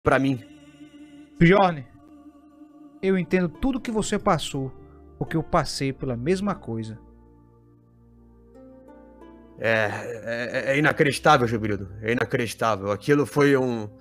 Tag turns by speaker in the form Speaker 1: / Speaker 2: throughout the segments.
Speaker 1: pra mim.
Speaker 2: Bjorn, eu entendo tudo que você passou, porque eu passei pela mesma coisa.
Speaker 1: É inacreditável, Gilberto. É inacreditável. Aquilo foi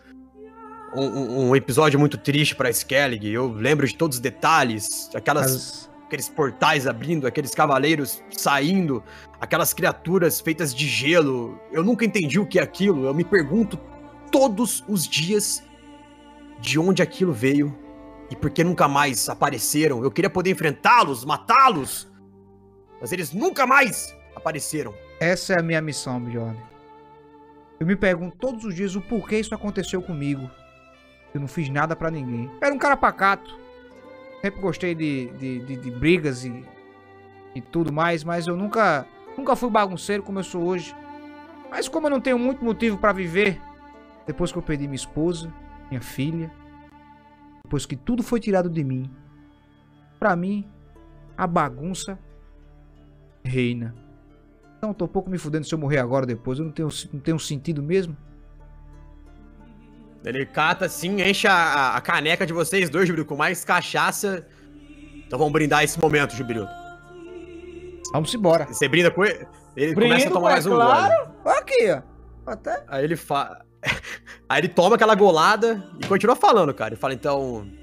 Speaker 1: um episódio muito triste pra Skellig. Eu lembro de todos os detalhes, aqueles portais abrindo, aqueles cavaleiros saindo, aquelas criaturas feitas de gelo. Eu nunca entendi o que é aquilo. Eu me pergunto todos os dias de onde aquilo veio e por que nunca mais apareceram. Eu queria poder enfrentá-los, matá-los, mas eles nunca mais apareceram.
Speaker 2: Essa é a minha missão, Bjorn. Eu me pergunto todos os dias o porquê isso aconteceu comigo. Eu não fiz nada pra ninguém. Eu era um cara pacato. Sempre gostei de brigas e tudo mais, mas eu nunca fui bagunceiro como eu sou hoje. Mas como eu não tenho muito motivo pra viver, depois que eu perdi minha esposa, minha filha, depois que tudo foi tirado de mim, pra mim, a bagunça reina. Então, tô um pouco me fudendo se eu morrer agora ou depois. Eu não tenho sentido mesmo.
Speaker 1: Ele cata assim, enche a caneca de vocês dois, Jubileu, com mais cachaça. Então vamos brindar esse momento, Jubileu.
Speaker 2: Vamos embora.
Speaker 1: Você brinda com ele? Ele começa a tomar mais um gole.
Speaker 2: Aqui, ó. Até.
Speaker 1: Aí ele toma aquela golada e continua falando, cara. Ele fala, então...